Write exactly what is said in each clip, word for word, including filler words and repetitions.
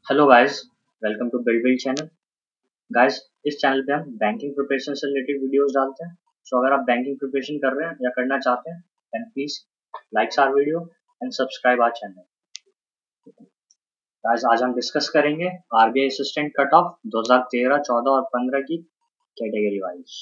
Hello guys, welcome to build build channel. Guys, इस channel पे हम बैंकिंग प्रिपरेशन से रिलेटेड वीडियोस डालते हैं। सो अगर आप बैंकिंग प्रिपरेशन कर रहे हैं या करना चाहते हैं then please like our video and subscribe our channel. Guys, आज हम डिस्कस करेंगे आरबीआई असिस्टेंट कट ऑफ दो हज़ार तेरह, चौदह और पंद्रह की category wise.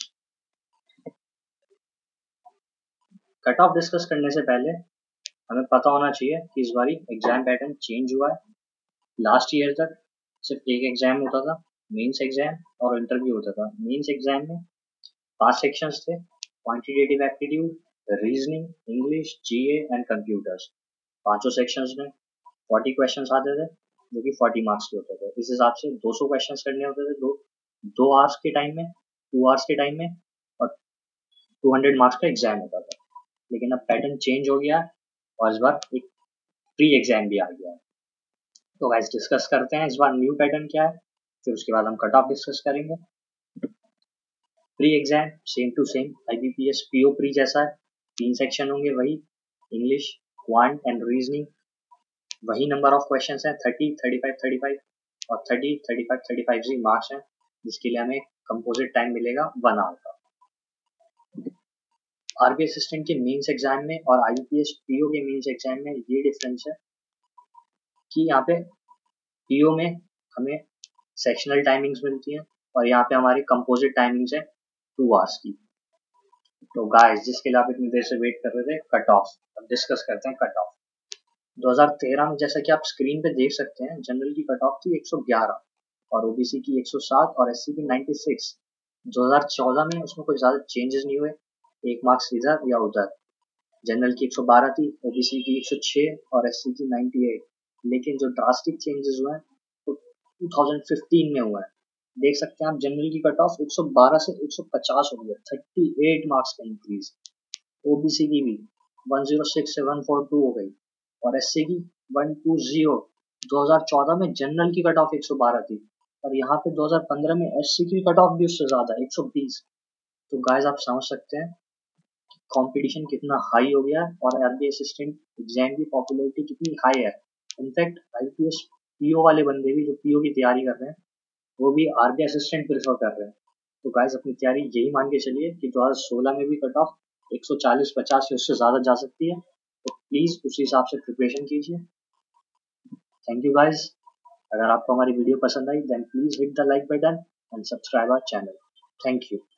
Cut off discuss करने से पहले हमें पता होना चाहिए कि इस बारी एग्जाम पैटर्न चेंज हुआ है। लास्ट ईयर तक सिर्फ एक एग्जाम होता था, मेंस एग्जाम और इंटरव्यू होता था। मेंस एग्जाम में पांच सेक्शंस थे: quantitative aptitude, reasoning, English, GA and computers. पांचों सेक्शंस में चालीस क्वेश्चंस आते थे जो कि चालीस मार्क्स के होते थे। इस हिसाब से दो सौ क्वेश्चंस करने होते थे दो दो आवर्स के टाइम में, टू आवर्स के टाइम में, और दो सौ मार्क्स का एग्जाम होता था। लेकिन अब पैटर्न चेंज हो गया है और इस बार एक प्री एग्जाम भी आ गया है। तो गाइस, डिस्कस करते हैं इस बार न्यू पैटर्न क्या है, फिर उसके बाद हम कट ऑफ डिस्कस करेंगे। Pre exam same to same IBPS PO pre जैसा है। तीन सेक्शन होंगे वही, इंग्लिश, क्वांट एंड रीजनिंग। वही नंबर ऑफ क्वेश्चंस हैं, thirty, thirty five, thirty five और thirty, thirty five, thirty five जी मार्क्स हैं, जिसके लिए हमें कंपोजिट टाइम मिलेगा वन आवर का। आरबीआई असिस्टेंट के मेंस एग्जाम में और आईबीपीएस पीओ के मेंस एग्जाम में ये डिफरेंस है कि यहाँ पे पीओ में हमें सेक्शनल टाइमिंग्स मिलती हैं और यहाँ पे हमारी कंपोजिट टाइमिंग्स है टू आवर्स की। तो गाइस, जिसके लिए आप इतनी देर से वेट कर रहे थे, कट ऑफ। अब डिस्कस करते हैं कट ऑफ। दो हज़ार तेरह में जैसा कि आप स्क्रीन पे देख सकते हैं, जनरल की कट ऑफ थी एक सौ ग्यारह और ओबीसी की एक सौ सात और एससी की छियानवे। दो हज़ार चौदह में उसमें कोई ज्यादा चेंजेस नहीं हुए, एक मार्क्स इधर या उधर। जनरल की एक सौ बारह थी, ओबीसी की एक सौ छह और एससी की अट्ठानवे। लेकिन जो ड्रास्टिक चेंजेस हुए हैं तो दो हज़ार पंद्रह में हुआ है। देख सकते हैं आप, जनरल की कट ऑफ एक सौ बारह से एक सौ पचास हो गई, अड़तीस मार्क्स का इंक्रीज। ओबीसी की भी एक सौ छह से एक सौ बयालीस हो गई और एससी की एक सौ बीस। दो हज़ार चौदह में जनरल की कट ऑफ एक सौ बारह थी और यहाँ पे दो हज़ार पंद्रह में एससी की कट ऑफ भी उससे ज्यादा एक सौ बीस। तो गाइस, आप समझ सकते हैं कंपटीशन कितना हाई हो गया है और आरबीआई असिस्टेंट एग्जाम की पॉपुलैरिटी कितनी हाई है। इनफैक्ट आईपीएस पीओ वाले बंदे भी जो पीओ की तैयारी कर रहे हैं वो भी आरबीआई असिस्टेंट प्रेफर कर रहे हैं। तो गाइस, अपनी तैयारी यही मान के चलिए कि दो हज़ार सोलह में भी कट ऑफ एक सौ चालीस पचास से उससे ज़्यादा जा सकती है। तो प्लीज़ उसी हिसाब से प्रिपरेशन कीजिए। Thank you guys. अगर आपको हमारी वीडियो पसंद आई then please hit the like button and subscribe our channel. Thank you.